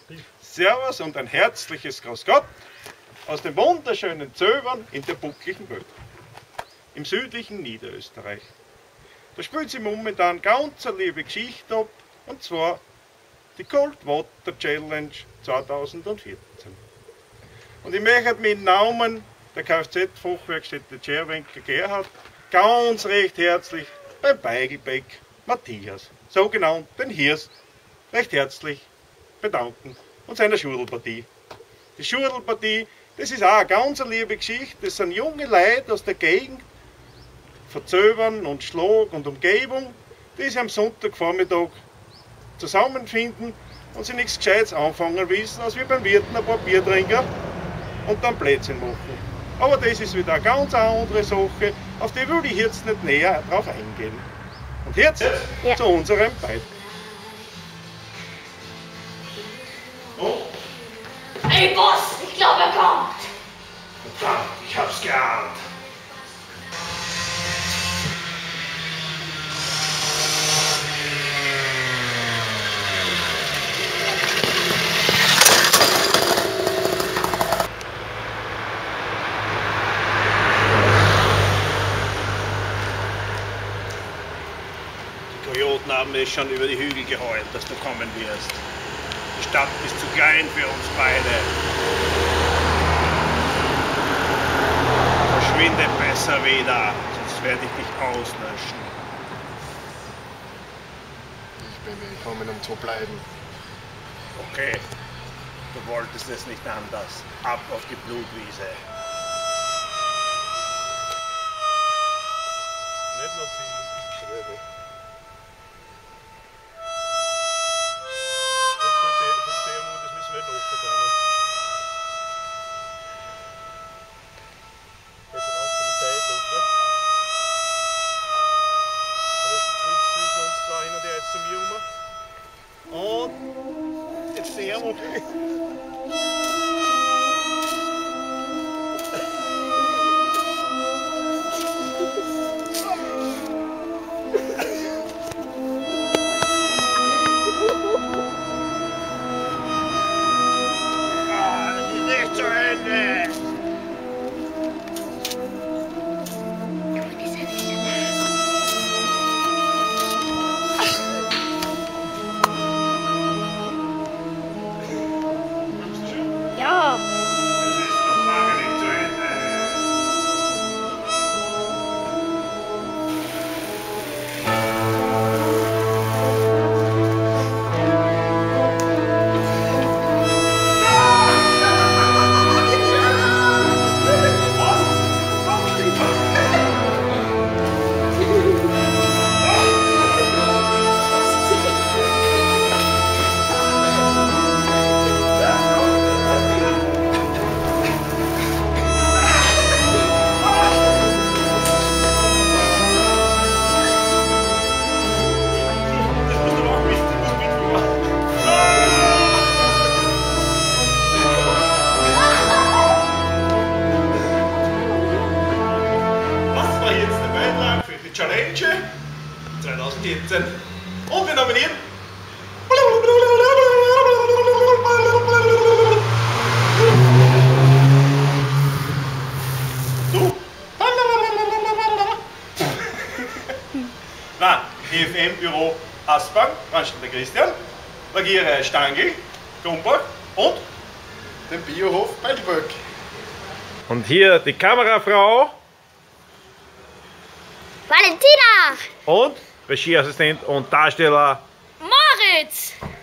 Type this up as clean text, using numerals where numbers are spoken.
Servus und ein herzliches Grüß Gott aus den wunderschönen Zöbern in der buckligen Welt, im südlichen Niederösterreich. Da spielt sie momentan ganz eine liebe Geschichte ab, und zwar die Cold Water Challenge 2014. Und ich möchte mich im Namen der Kfz-Fachwerkstätte Scherwenker Gerhard ganz recht herzlich beim Beigelbeck Matthias, so genannt den Hirst, recht herzlich bedanken und seiner Schudelpartie. Die Schudelpartie, das ist auch eine ganz liebe Geschichte. Das sind junge Leute aus der Gegend von Zöbern und Schlag und Umgebung, die sich am Sonntagvormittag zusammenfinden und sich nichts Gescheites anfangen wissen, als wir beim Wirten ein paar Bier trinken und dann Plätzchen machen. Aber das ist wieder eine ganz andere Sache, auf die würde ich jetzt nicht näher drauf eingehen. Und jetzt zu unserem Beitrag. Oh. Ey Boss, ich glaube er kommt! Verdammt, ich hab's geahnt. Die Kojoten haben es schon über die Hügel geheult, dass du kommen wirst. Die Stadt ist zu klein für uns beide. Verschwinde besser wieder, sonst werde ich dich auslöschen. Ich bin gekommen, um zu bleiben. Okay, du wolltest es nicht anders. Ab auf die Blutwiese. Nicht nur ziehen. Und jetzt sehen wir. Nicht zu Ende! Ja. Es ist noch lange nicht zu Ende. Challenge 2014 und wir nominieren du nein, EFM-Büro Aspang, Brandstätter Christian, Lagiere Stangl, Grumbach und Den Biohof Beidelberg. und hier die Kamerafrau Valentina! und Regieassistent und Darsteller Moritz!